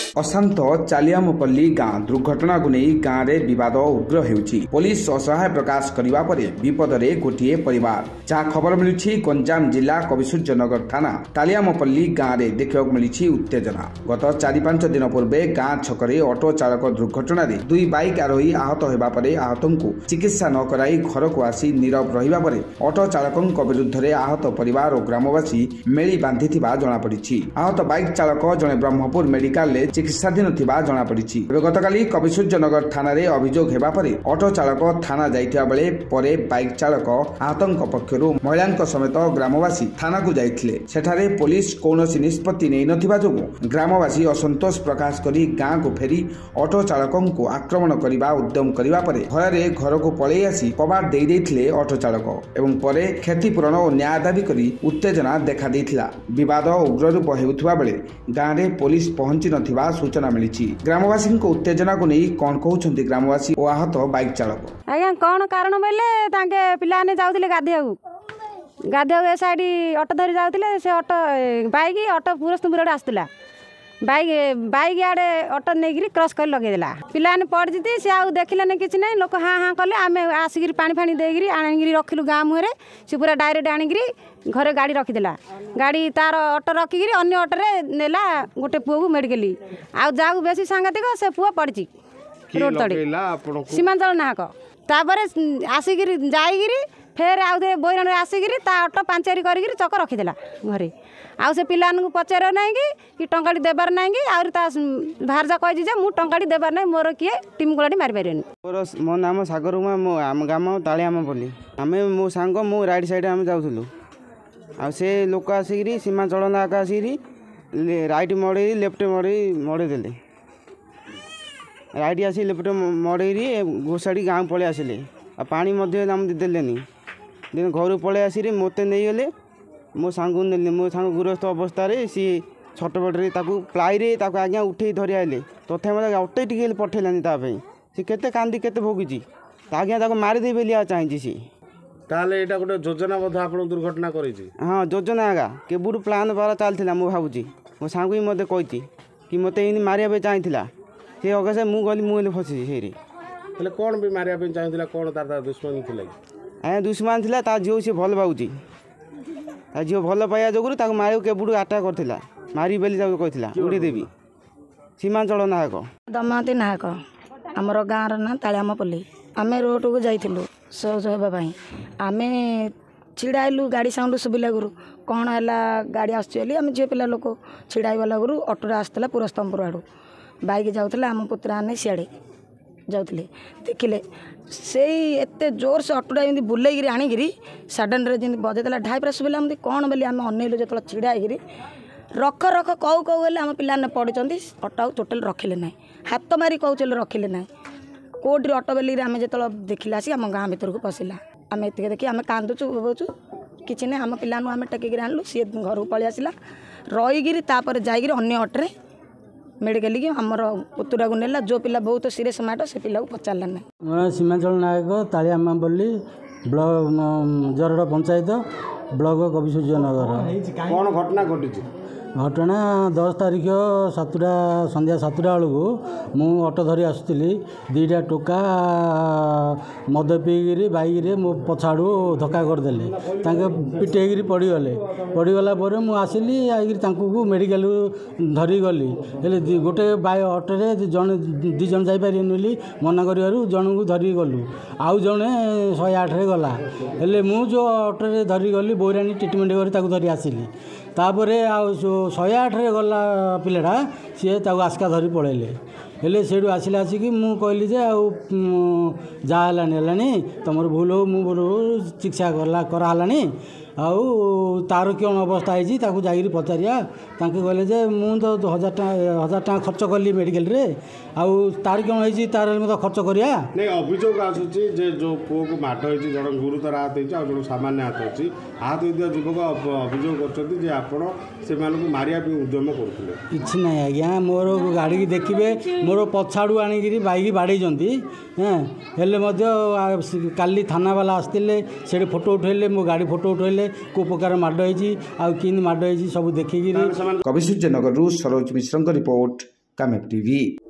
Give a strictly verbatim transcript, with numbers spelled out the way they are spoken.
अशांत चालियामपल्ली गाँ दुर्घटना को नहीं गाँव में विवाद उग्र होउछि। पुलिस असहाय प्रकाश करिबा परे विपद रे गोटिए परिवार जहाँ खबर मिलुछि गंजाम जिला कविसूर्यनगर थाना चालियामपल्ली गाँव में देखा मिली उत्तेजना। गत चारि पांच दिन पूर्वे गाँ छकरे ऑटो चालक दुर्घटना रे दुई बाइक आरोही आहत होगा पर आहत को चिकित्सा न कराई घर को आसी नीरव रहिबा परे ऑटो चालक विरुद्ध रे आहत परिवार और ग्रामवासी मेली बांधि जना पड़ी। आहत बाइक चालक जड़े ब्रह्मपुर मेडिकल रे चिकित्साधीन थिबा जना पड़ी। गतकाली कविसूर्यनगर थाना रे अभियोग हेबा परे ऑटो चालक थाना जाइथिबा बेले परे बाइक चालक आहतंक पक्षरु महिलांक समेत ग्रामवासी थाना को जाइथिले। सेठारे पुलिस कौनसी निष्पत्ति नै नथिबा जोगु ग्रामवासी असंतोष प्रकाश करी गाँ को फेरी ऑटो चालकों को आक्रमण करने उद्यम करने पर भय घर को पलि आसी कबाट दे देथिले ऑटो चालक एवं परे क्षतिपूरण और न्याय दाबी करी उत्तेजना देखा देथिला। विवाद उग्र रूप हेउथबा बेले गाँ रे पुलिस पहुंची नथिबा सूचना मिली। ग्रामवासी को उत्तेजना को नहीं कौन कहउछंती ग्रामवासी और आहत बाइक चालक आज्ञा कौन कारण बेले तांके पिलाने जाउथिले गाधियाऊ गाधियाऊ ए साइड ऑटो धरी जाउथिले से ऑटो बाइक ऑटो पूरा स्तंभर आसुला बाइक बाइक आड़े ऑटो नहीं क्रॉस कर लगेदेला पिलाने पड़ जीती से आउ देखिले किसी ना लोक हाँ हाँ कले आम आसिक पानी फाणी देकरी आनिक रखिलु गाँ मुहरे से पूरा डायरेक्ट आनिक घरे गाड़ी रखीदेला गाड़ी तार ऑटो रखिकी अन्य ऑटोरे नेला गोटे पुआ को मेडिकल आउ जाऊ बेसी सांगतिक से पुआ पड़ी रोड तड़े सीमांचल नाहक तापर आसिक जाइकी फेर आउ बैरण आसिक ऑटो पांचेरी कर चक रखीदेला घरे आउ से पिला पचार ना कि टंकाटी देवार ना कि भारजा कही मु टंकाटी देवार ना मोर किए टीम गुलाटी मारी पारे। मोर मो नाम सागर उमा मो आम गाम तालियामपल्ली आम मो सांग मो राइट साइड आम जाऊँ आ से लोक आसिक सीमांचल नाक आसिक राइट मड़े लेफ्ट मड़े मड़ेदेले राइट आसी लेफ्ट मड़े घोषाड़ी गाँव पलि आसिले आ पानी देदेनि दिन घर पलि आसी मत नहीं गले मो सांग ने मो सांग गुरस्थ अवस्था सी छटपटे प्लाई आज्ञा उठे धरी आए तथा मतलब अटे टी पठेलानी सी केते कांदी केते भोगी आज्ञा मारिदे बोली चाहिए सी ताले एटा गोटे योजनाबद्ध आपण दुर्घटना करी हाँ योजना आगा केबुट प्लान द्वारा चलता मु भावुची मो सांग भी मत कही कि मत इन मारे चाहिए से अगसे मु गली मुझे फसी से कौन भी मारे चाहिए कौन तार दुश्मन थी आज्ञा दुश्मन थी ता झील सी भल पाऊँगी झील भल पाइबा जो मारे केबुट आटाक करता मारी बोली कहला उड़ीदेवी सीमांचल नायक दमयंती नायक आमर गाँव ना तालियामपल्ली आम रोड को जाइलु शौच होगापाई आम छिड़ाइलु गाड़ी साउंड शुभिला गुरु कौन है गाड़ी आसुची आम झील पिला लोक छिड़ाइला गुरु ऑटोरे आसला पूरा स्तंभर आड़ू बाइक जाऊला आम पुतरा ने सियाड़े जाऊले देखिले से एत जोर से ऑटोटा जमी बुलेगी आणिकी सडन जमी बजेदेला ढाई पूरा शुभिला कौन बोली आम अनैलु जो छिड़ा रख रख कहू कहू हेल्ले आम पिला पड़ते ऑटो टोटाल रखिले ना हाथ मारी कहूँ रखिले ना कोटी ऑटो बेली आम जो देखिले आसी आम गाँ भर को पशिला आम एत देखिए आम कांदुचु बोचु किसी ना आम पिला आम टेक आणलु सी घर को पलि आसला रहीकि जाकर अन्य ऑटोरे मेडिकल की आमर पुतुरा को नेला जो पिला बहुत सीरियस माट से पिला को पचारा ना। मोर सीमांचल नायक तालियामपल्ली ब्लॉक जरड़ पंचायत ब्लॉक कविसूर्यनगर कौन घटना घटी घटना दस तारीख सातटा संध्या सातटा बेलू मु ऑटो धरी आसुली दीटा टोका मद पीकि बैक मो पछाड़ू धक्का करदे पिटेक पड़गले पड़गला मुझे आसली आई मेडिकल धरी गली हेल्ले गोटे बाइ ऑटोरे जन दी जन जापारे मना कर जन को धरी गलु आउ जड़े शहे आठ गला हेल्ले मु जो ऑटोरे धरी गली बोरानी ट्रिटमेंट कर धरी आसली तापर आउ शहे आठ गला पिलाटा सी आस्का धरी पड़े हेल्ले से आसिले आसिक मु कहली जे आउ जहाँ है तुम भूल हो मु चिकित्सा कला करालानी आउ तार कौन अवस्था है जाकर पचारिया कहले जे मु तो हजार टा हजार टाँग खर्च कली मेडिकल रे आउ तार कौन है तार मतलब खर्च करिया नहीं अभियोग आसूची जे जो पुओ को माट होती जन गुरुतर आहत होती जन सामान्य आहत होती आहत होता युवक अभियोग कर आपण से मारिया उद्यम करते किसी ना आज्ञा मोर गाड़ी की देखिए मोर पछाड़ू आणिक बैक बाड़े हेल्ले काली थाना वाला आसते से फोटो उठेले मो गाड़ी फोटो उठेले को प्रकार माड होती आउ कि माड होती सब देखिकी। कविसूर्यनगर सरोज मिश्र रिपोर्ट। कामेप टीवी।